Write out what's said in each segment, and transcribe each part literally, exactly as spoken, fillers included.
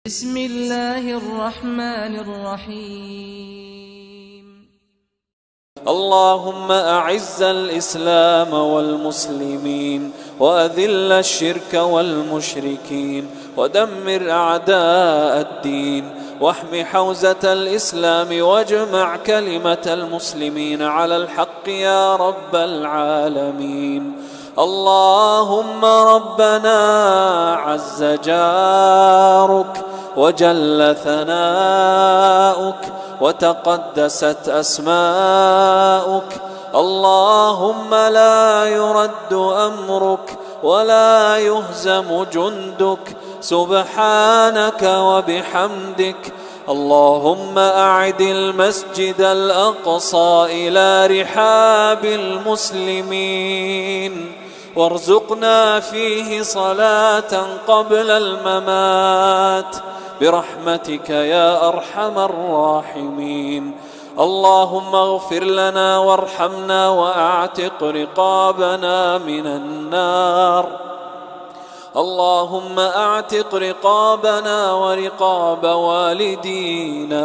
بسم الله الرحمن الرحيم. اللهم أعز الإسلام والمسلمين وأذل الشرك والمشركين ودمر أعداء الدين واحم حوزة الإسلام واجمع كلمة المسلمين على الحق يا رب العالمين. اللهم ربنا عز جارك وجل ثناؤك وتقدست أسماؤك، اللهم لا يرد أمرك ولا يهزم جندك، سبحانك وبحمدك. اللهم أعد المسجد الأقصى إلى رحاب المسلمين، وارزقنا فيه صلاة قبل الممات برحمتك يا أرحم الراحمين. اللهم اغفر لنا وارحمنا وأعتق رقابنا من النار. اللهم أعتق رقابنا ورقاب والدينا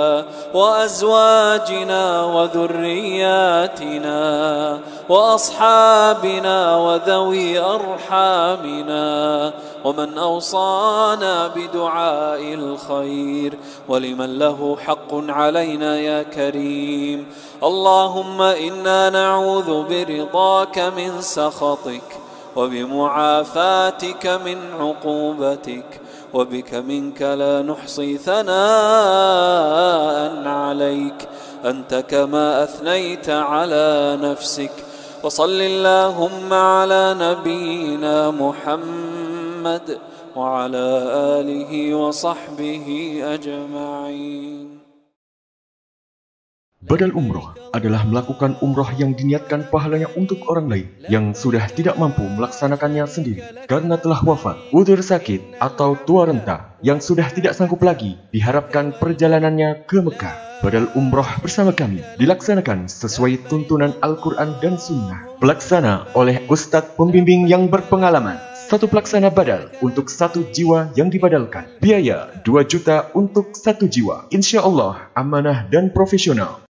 وأزواجنا وذرياتنا وأصحابنا وذوي أرحامنا ومن أوصانا بدعاء الخير ولمن له حق علينا يا كريم. اللهم إنا نعوذ برضاك من سخطك وبمعافاتك من عقوبتك، وبك منك لا نحصي ثناء عليك أنت كما أثنيت على نفسك. وصل اللهم على نبينا محمد وعلى آله وصحبه أجمعين. Badal umroh adalah melakukan umroh yang diniatkan pahalanya untuk orang lain yang sudah tidak mampu melaksanakannya sendiri karena telah wafat, udzur sakit, atau tua renta yang sudah tidak sanggup lagi. Diharapkan perjalanannya ke Mekah. Badal umroh bersama kami dilaksanakan sesuai tuntunan Al-Quran dan Sunnah. Pelaksana oleh Ustadz pembimbing yang berpengalaman. Satu pelaksana badal untuk satu jiwa yang dibadalkan. Biaya dua juta untuk satu jiwa. Insya Allah amanah dan profesional.